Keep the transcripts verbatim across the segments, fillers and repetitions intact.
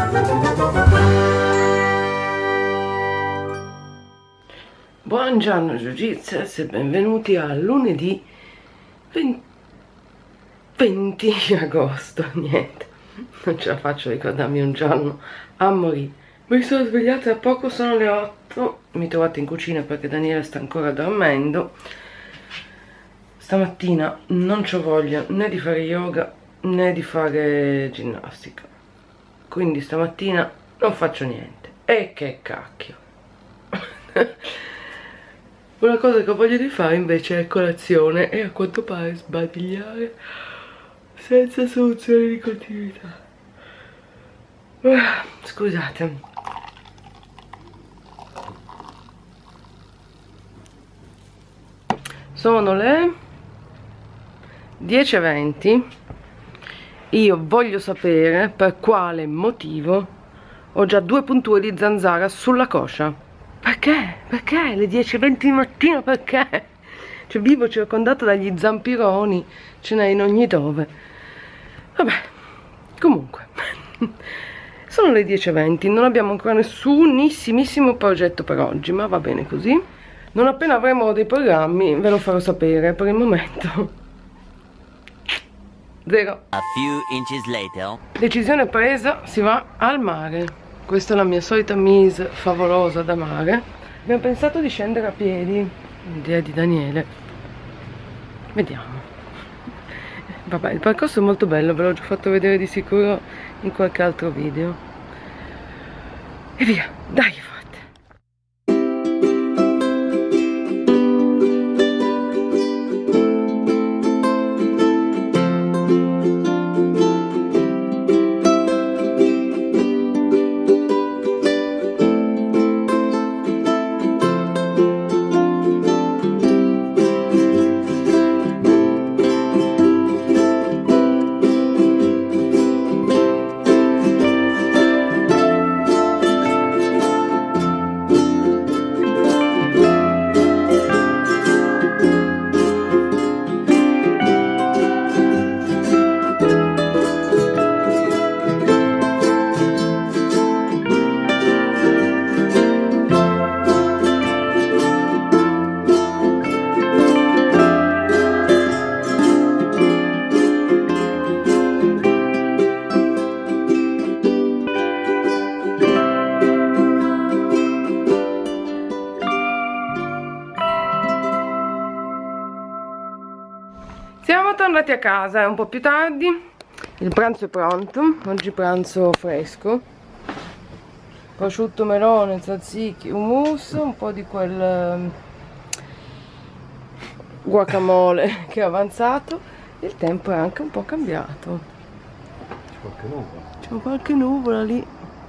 Buongiorno Jiu-Jitsu e benvenuti a lunedì venti agosto. Niente, non ce la faccio a ricordarmi un giorno a morire. Mi sono svegliata da poco, sono le otto. Mi trovate in cucina perché Daniele sta ancora dormendo. Stamattina non c'ho voglia né di fare yoga né di fare ginnastica, quindi stamattina non faccio niente. E che cacchio. Una cosa che ho voglia di fare invece è colazione e a quanto pare sbadigliare senza soluzione di continuità. Ah, scusate. Sono le dieci e venti. Io voglio sapere per quale motivo ho già due punture di zanzara sulla coscia. Perché? Perché? Le dieci e venti di mattina, perché? Cioè, vivo circondato dagli zampironi, ce n'è in ogni dove. Vabbè, comunque, sono le dieci e venti, non abbiamo ancora nessunissimissimo progetto per oggi, ma va bene così. Non appena avremo dei programmi ve lo farò sapere, per il momento zero. A few inches later. Decisione presa, si va al mare. Questa è la mia solita mise favolosa da mare. Abbiamo pensato di scendere a piedi, l'idea di Daniele. Vediamo. Vabbè, il percorso è molto bello, ve l'ho già fatto vedere di sicuro in qualche altro video. E via, dai forte. Siamo tornati a casa, è un po' più tardi, il pranzo è pronto, oggi pranzo fresco, prosciutto, melone, tzatziki, hummus, un po' di quel guacamole che è avanzato. Il tempo è anche un po' cambiato, c'è qualche nuvola, c'è qualche nuvola lì,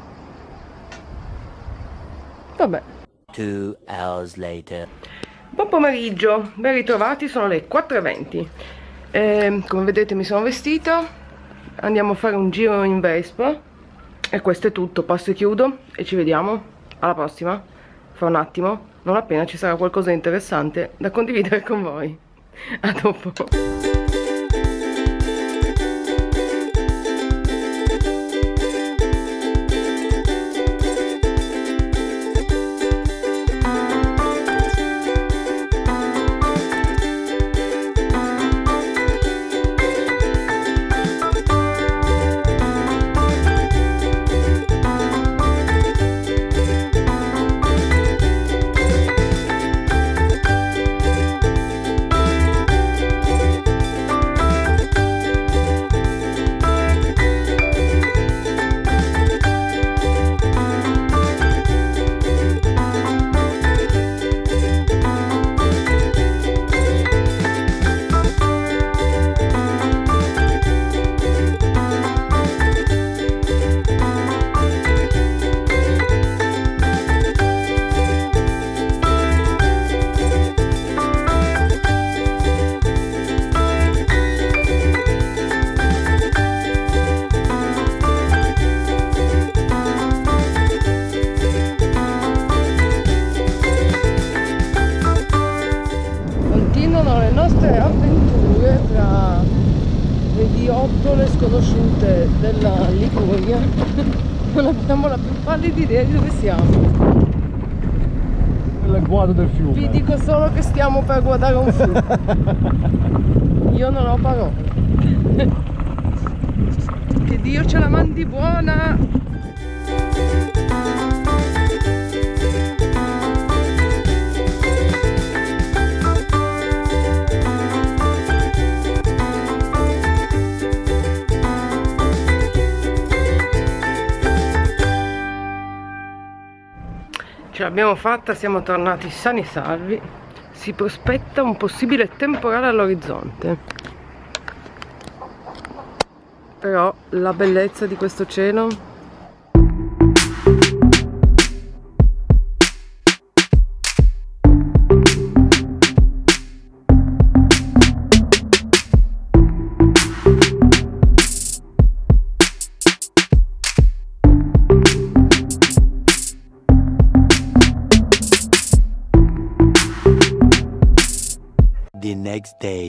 vabbè. Two hours later. Buon pomeriggio, ben ritrovati, sono le quattro e venti. Eh, come vedete mi sono vestita, andiamo a fare un giro in Vespa e questo è tutto, passo e chiudo e ci vediamo alla prossima, fra un attimo, non appena ci sarà qualcosa di interessante da condividere con voi. A dopo. Non abbiamo la più pallida idea di dove siamo. Nell'agguato del fiume. Vi dico solo che stiamo per guardare un fiume. Io non ho parole. Che Dio ce la mandi buona! Ce l'abbiamo fatta, siamo tornati sani e salvi. Si prospetta un possibile temporale all'orizzonte. Però la bellezza di questo cielo. The next day.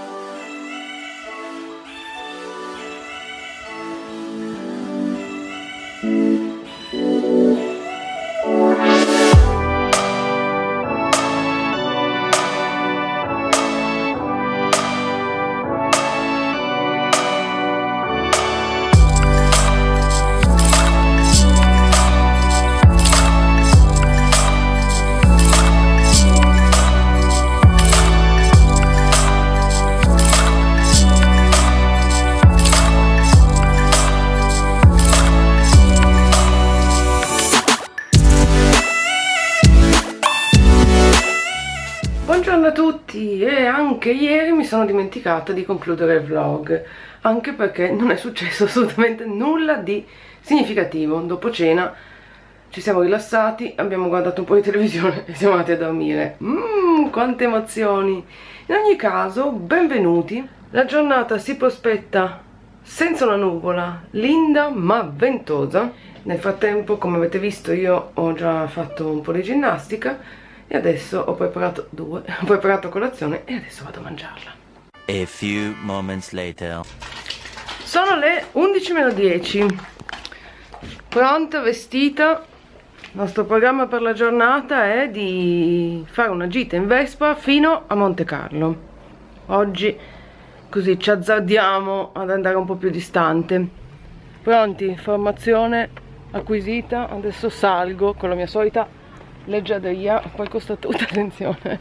Buongiorno a tutti, e anche ieri mi sono dimenticata di concludere il vlog, anche perché non è successo assolutamente nulla di significativo. Dopo cena ci siamo rilassati, abbiamo guardato un po' di televisione e siamo andati a dormire. Mmm, quante emozioni! In ogni caso, benvenuti. La giornata si prospetta senza una nuvola, linda ma ventosa. Nel frattempo, come avete visto, io ho già fatto un po' di ginnastica e adesso ho preparato due, ho preparato colazione e adesso vado a mangiarla. A few moments later. Sono le undici meno dieci. Pronta, vestita. Il nostro programma per la giornata è di fare una gita in Vespa fino a Monte Carlo. Oggi così ci azzardiamo ad andare un po' più distante. Pronti? Formazione acquisita. Adesso salgo con la mia solita leggiadria, poi costa tutta, attenzione.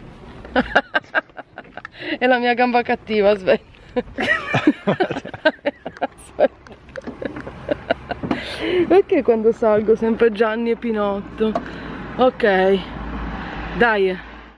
È la mia gamba cattiva, aspetta. Aspetta. Perché quando salgo sempre Gianni e Pinotto? Ok, dai.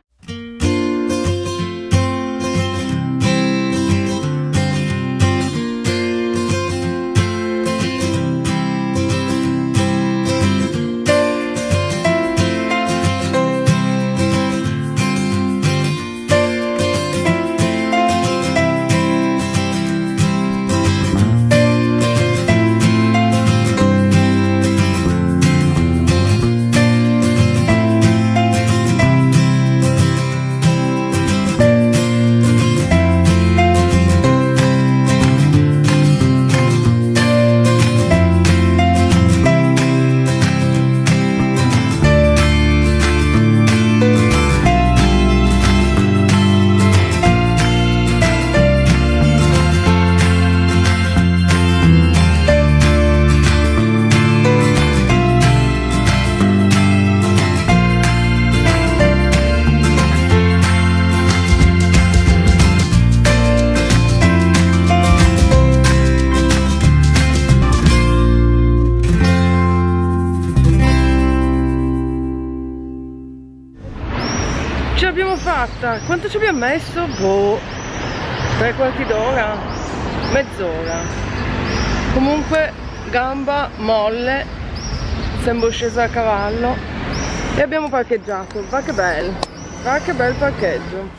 Ce l'abbiamo fatta! Quanto ci abbiamo messo? Boh, tre quarti d'ora? Mezz'ora. Comunque gamba molle, sembro scesa a cavallo e abbiamo parcheggiato. Va che bel, va che bel parcheggio.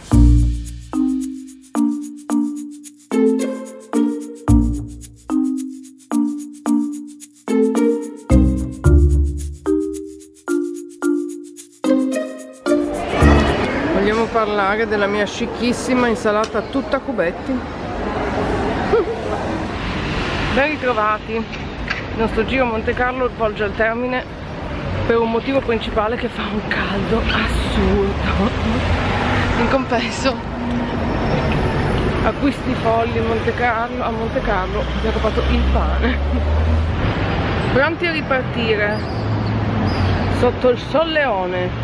Vogliamo parlare della mia scicchissima insalata tutta a cubetti? Ben ritrovati. il nostro giro a Monte Carlo volge al termine per un motivo principale, che fa un caldo assurdo. In compenso, acquisti folli Monte Carlo, a Monte Carlo abbiamo comprato il pane. Pronti a ripartire sotto il solleone.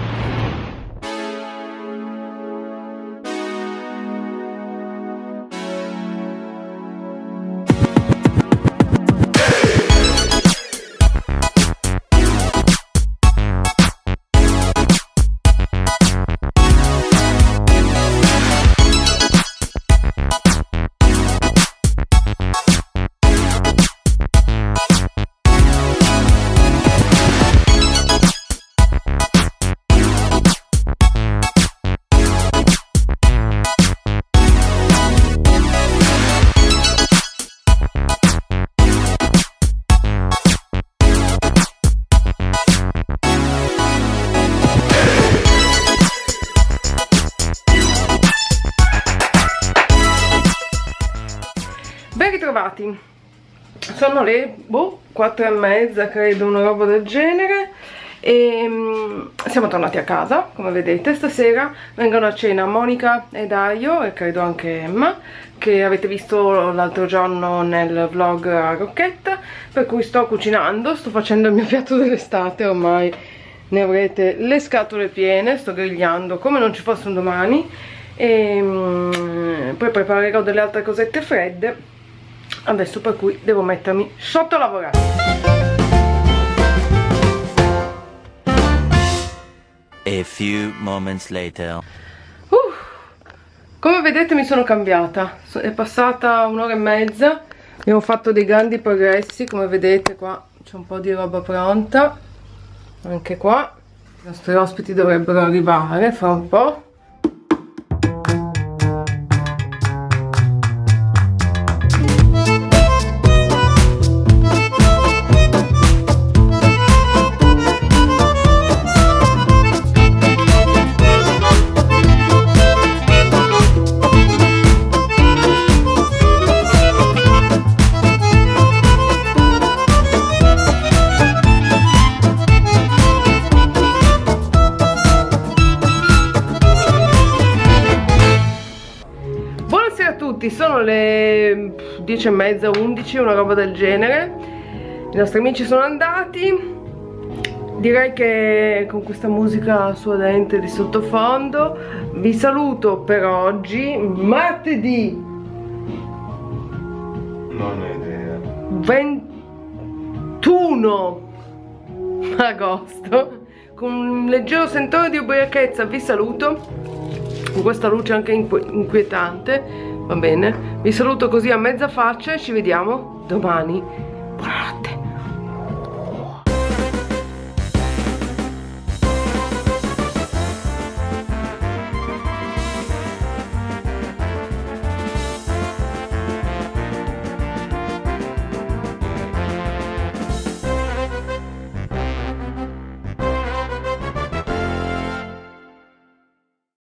Ben ritrovati, sono le boh, quattro e mezza credo, una roba del genere, e um, siamo tornati a casa. Come vedete stasera vengono a cena Monica e Dario, e credo anche Emma, che avete visto l'altro giorno nel vlog a Rocchetta, per cui sto cucinando, sto facendo il mio piatto dell'estate, ormai ne avrete le scatole piene, sto grigliando come non ci fosse un domani, e um, poi preparerò delle altre cosette fredde adesso, per cui devo mettermi sotto a lavorare. A few moments later. Uh, come vedete mi sono cambiata, è passata un'ora e mezza, abbiamo fatto dei grandi progressi. Come vedete qua c'è un po' di roba pronta, anche qua i nostri ospiti dovrebbero arrivare fra un po'. Sono le dieci e mezza, undici, una roba del genere. I nostri amici sono andati. Direi che con questa musica suadente di sottofondo vi saluto per oggi, martedì Non ho idea. ventuno agosto, con un leggero sentore di ubriachezza. Vi saluto con questa luce anche inquietante. Va bene, vi saluto così a mezza faccia e ci vediamo domani.